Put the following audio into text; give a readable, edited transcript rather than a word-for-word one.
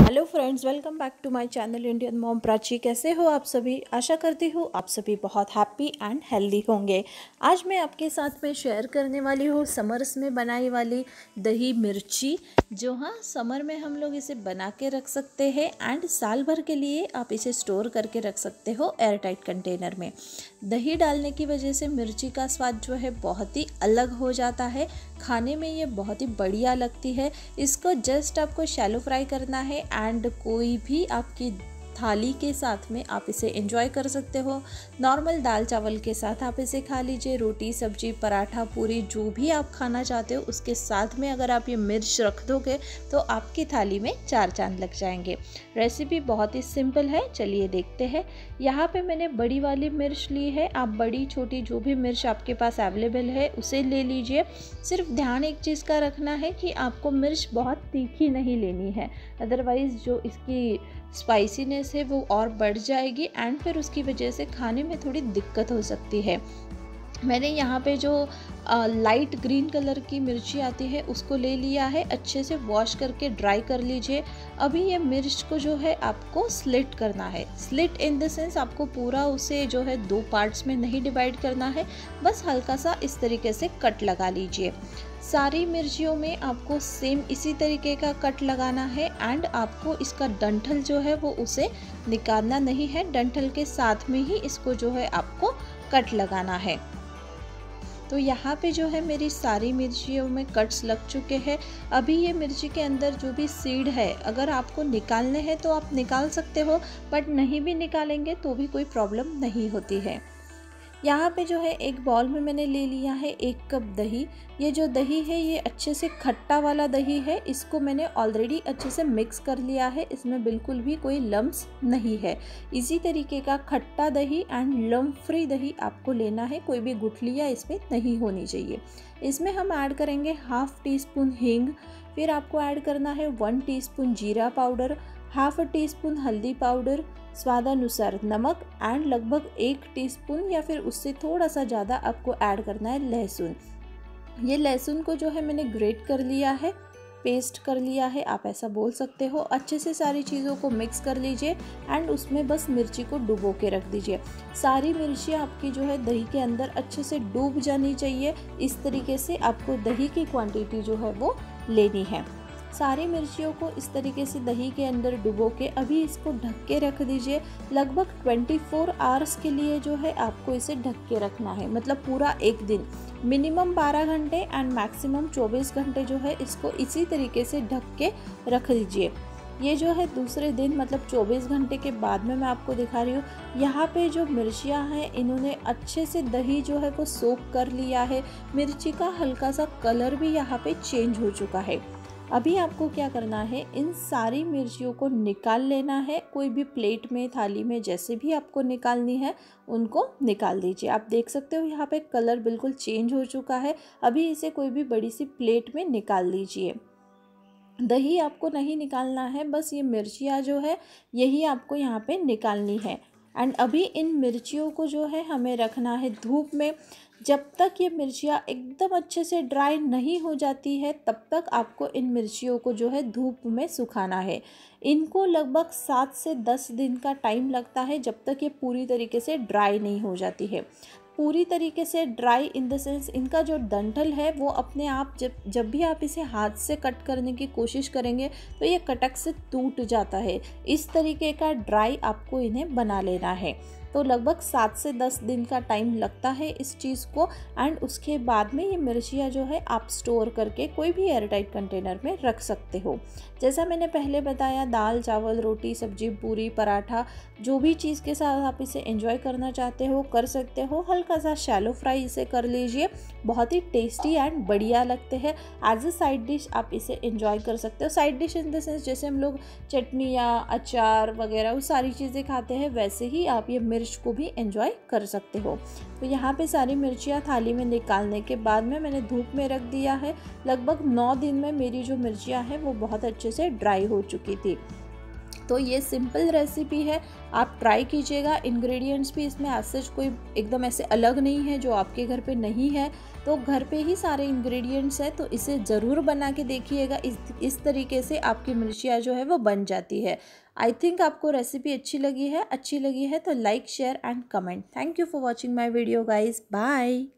Hello friends, welcome back to my channel Indian mom Prachi. कैसे हो आप सभी? आशा करती हूँ आप सभी बहुत हैप्पी एंड हेल्दी होंगे। आज मैं आपके साथ में शेयर करने वाली हूँ समर्स में बनाई वाली दही मिर्ची, जो समर में हम लोग इसे बना के रख सकते हैं एंड साल भर के लिए आप इसे स्टोर करके रख सकते हो एयर टाइट कंटेनर में। दही डालने की वजह से मिर्ची का स्वाद जो है बहुत ही अलग हो जाता है, खाने में ये बहुत ही बढ़िया लगती है। इसको जस्ट आपको शैलो फ्राई करना है एंड कोई भी आपकी थाली के साथ में आप इसे एंजॉय कर सकते हो। नॉर्मल दाल चावल के साथ आप इसे खा लीजिए, रोटी सब्जी पराठा पूरी जो भी आप खाना चाहते हो उसके साथ में अगर आप ये मिर्च रख दोगे तो आपकी थाली में चार चांद लग जाएंगे। रेसिपी बहुत ही सिंपल है, चलिए देखते हैं। यहाँ पे मैंने बड़ी वाली मिर्च ली है, आप बड़ी छोटी जो भी मिर्च आपके पास अवेलेबल है उसे ले लीजिए। सिर्फ ध्यान एक चीज़ का रखना है कि आपको मिर्च बहुत तीखी नहीं लेनी है, अदरवाइज़ जो इसकी स्पाइसीनेस है वो और बढ़ जाएगी एंड फिर उसकी वजह से खाने में थोड़ी दिक्कत हो सकती है। मैंने यहाँ पे जो लाइट ग्रीन कलर की मिर्ची आती है उसको ले लिया है, अच्छे से वॉश करके ड्राई कर लीजिए। अभी ये मिर्च को जो है आपको स्लिट करना है। स्लिट इन द सेंस आपको पूरा उसे जो है दो पार्ट्स में नहीं डिवाइड करना है, बस हल्का सा इस तरीके से कट लगा लीजिए। सारी मिर्चियों में आपको सेम इसी तरीके का कट लगाना है एंड आपको इसका डंठल जो है वो उसे निकालना नहीं है, डंठल के साथ में ही इसको जो है आपको कट लगाना है। तो यहाँ पे जो है मेरी सारी मिर्चियों में कट्स लग चुके हैं। अभी ये मिर्ची के अंदर जो भी सीड है अगर आपको निकालने हैं तो आप निकाल सकते हो, बट नहीं भी निकालेंगे तो भी कोई प्रॉब्लम नहीं होती है। यहाँ पे जो है एक बाउल में मैंने ले लिया है 1 कप दही। ये जो दही है ये अच्छे से खट्टा वाला दही है, इसको मैंने ऑलरेडी अच्छे से मिक्स कर लिया है, इसमें बिल्कुल भी कोई लम्स नहीं है। इसी तरीके का खट्टा दही एंड लम्प फ्री दही आपको लेना है, कोई भी गुठलियाँ इसमें नहीं होनी चाहिए। इसमें हम ऐड करेंगे 1/2 टीस्पून हींग, फिर आपको ऐड करना है 1 टीस्पून जीरा पाउडर, 1/2 टीस्पून हल्दी पाउडर, स्वादानुसार नमक एंड लगभग 1 टीस्पून या फिर उससे थोड़ा सा ज़्यादा आपको ऐड करना है लहसुन। ये लहसुन को जो है मैंने ग्रेट कर लिया है, पेस्ट कर लिया है, आप ऐसा बोल सकते हो। अच्छे से सारी चीज़ों को मिक्स कर लीजिए एंड उसमें बस मिर्ची को डुबो के रख दीजिए। सारी मिर्चियाँ आपकी जो है दही के अंदर अच्छे से डूब जानी चाहिए। इस तरीके से आपको दही की क्वांटिटी जो है वो लेनी है। सारी मिर्चियों को इस तरीके से दही के अंदर डुबो के अभी इसको ढक के रख दीजिए। लगभग 24 आवर्स के लिए जो है आपको इसे ढक के रखना है, मतलब पूरा एक दिन। मिनिमम 12 घंटे एंड मैक्सिमम 24 घंटे जो है इसको इसी तरीके से ढक के रख दीजिए। ये जो है दूसरे दिन मतलब 24 घंटे के बाद में मैं आपको दिखा रही हूँ। यहाँ पे जो मिर्चियाँ हैं इन्होंने अच्छे से दही जो है वो सोक कर लिया है। मिर्ची का हल्का सा कलर भी यहाँ पे चेंज हो चुका है। अभी आपको क्या करना है, इन सारी मिर्चियों को निकाल लेना है। कोई भी प्लेट में थाली में जैसे भी आपको निकालनी है उनको निकाल दीजिए। आप देख सकते हो यहाँ पे कलर बिल्कुल चेंज हो चुका है। अभी इसे कोई भी बड़ी सी प्लेट में निकाल लीजिए। दही आपको नहीं निकालना है, बस ये मिर्चियाँ जो है यही आपको यहाँ पे निकालनी है। एंड अभी इन मिर्चियों को जो है हमें रखना है धूप में। जब तक ये मिर्चियाँ एकदम अच्छे से ड्राई नहीं हो जाती है तब तक आपको इन मिर्चियों को जो है धूप में सुखाना है। इनको लगभग 7 से 10 दिन का टाइम लगता है जब तक ये पूरी तरीके से ड्राई नहीं हो जाती है। पूरी तरीके से ड्राई इन द सेंस इनका जो डंठल है वो अपने आप जब भी आप इसे हाथ से कट करने की कोशिश करेंगे तो ये कटक से टूट जाता है। इस तरीके का ड्राई आपको इन्हें बना लेना है। तो लगभग 7 से 10 दिन का टाइम लगता है इस चीज़ को एंड उसके बाद में ये मिर्चियाँ जो है आप स्टोर करके कोई भी एयरटाइट कंटेनर में रख सकते हो। जैसा मैंने पहले बताया, दाल चावल रोटी सब्जी पूरी पराठा जो भी चीज़ के साथ आप इसे एंजॉय करना चाहते हो कर सकते हो। हल्का सा शैलो फ्राई इसे कर लीजिए, बहुत ही टेस्टी एंड बढ़िया लगते हैं। एज अ साइड डिश आप इसे एंजॉय कर सकते हो। Side dish in the sense जैसे हम लोग चटनी या अचार वगैरह वो सारी चीज़ें खाते हैं वैसे ही आप ये मिर्च को भी एंजॉय कर सकते हो। तो यहाँ पे सारी मिर्चियाँ थाली में निकालने के बाद में मैंने धूप में रख दिया है। लगभग 9 दिन में मेरी जो मिर्चियाँ हैं वो बहुत अच्छे से ड्राई हो चुकी थी। तो ये सिंपल रेसिपी है, आप ट्राई कीजिएगा। इंग्रेडिएंट्स भी इसमें ऐसे कोई एकदम ऐसे अलग नहीं है जो आपके घर पे नहीं है, तो घर पे ही सारे इंग्रेडिएंट्स है, तो इसे ज़रूर बना के देखिएगा। इस तरीके से आपकी मिर्चियाँ जो है वो बन जाती है। आई थिंक आपको रेसिपी अच्छी लगी है तो like share and comment. Thank you for watching my video guys, bye.